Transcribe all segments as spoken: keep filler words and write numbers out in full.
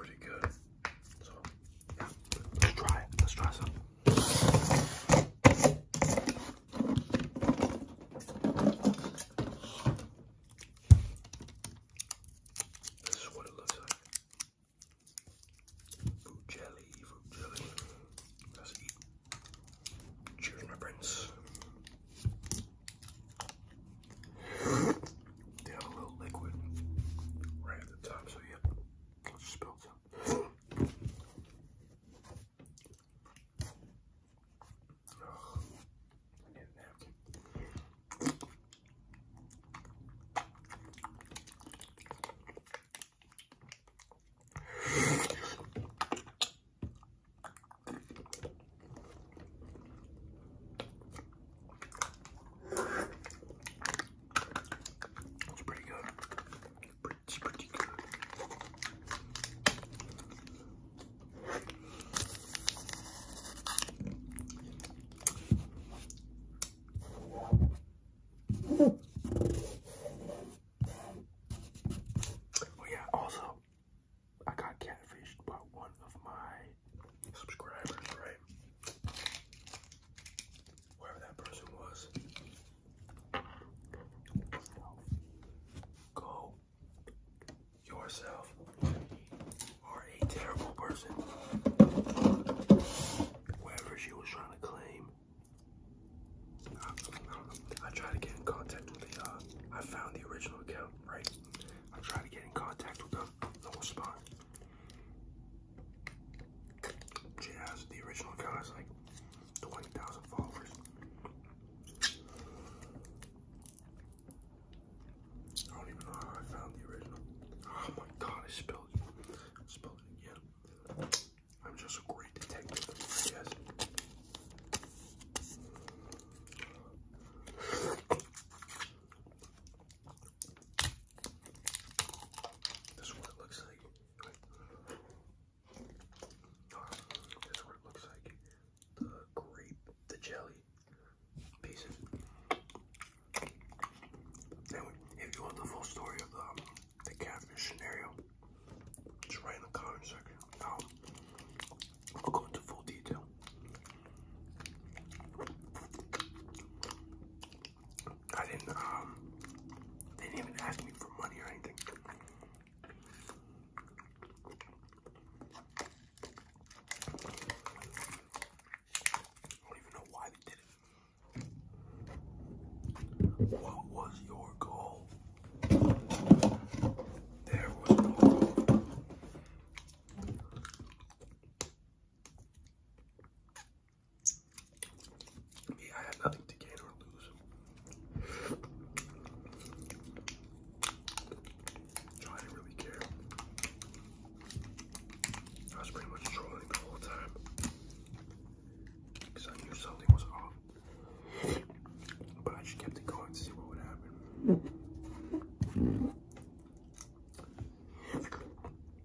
pretty good. So, yeah, let's try it. Let's try some. This is what it looks like. Fruit jelly, fruit jelly. Let's eat. Cheers, my friends. They have a little liquid right at the top, so yeah, let's just spill some. Oh, I need a napkin. It's pretty good. It's pretty good. Oh yeah, also, I got catfished by one of my subscribers, right? Whoever that person was. Go yourself. Are a terrible person. Whoever she was trying to claim. I, I don't know. I tried to get in contact with the, uh, I found the original account, right? I tried to get in contact with them. No response. She has, the original account has like twenty thousand followers. I don't even know how I found the original. Oh my god, I spilled it. I spilled it again. I'm just a great detective, I guess. This is what it looks like. This is what it looks like. The grape, the jelly pieces. Anyway, if you want the full story of the, um, the catfish scenario, just write in the comment section. Um, I'll go into full detail. I didn't, um, they didn't even ask me for money or anything. I don't even know why they did it. What was your goal? There was no goal. Me, I had nothing to gain or lose. So I didn't really care. I was pretty much trolling the whole time. Because I knew something was off. But I just kept it going to see what would happen.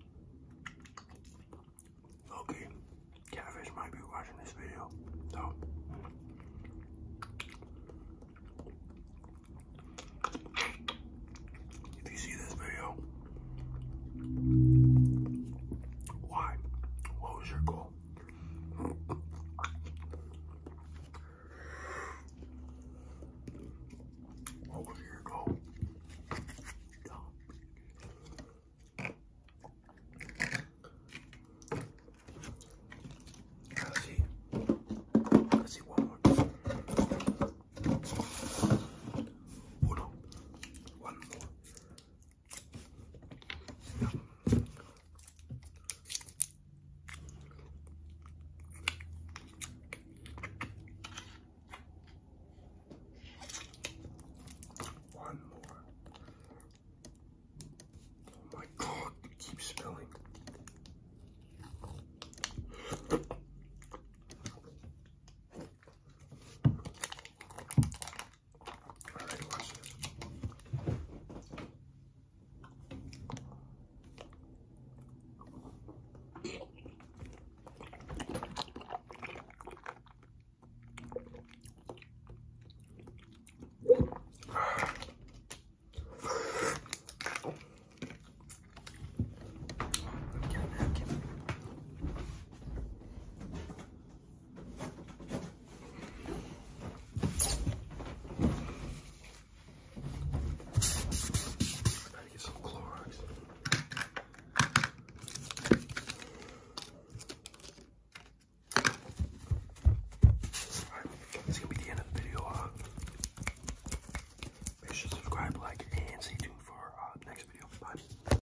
Okay, catfish might be watching this video, so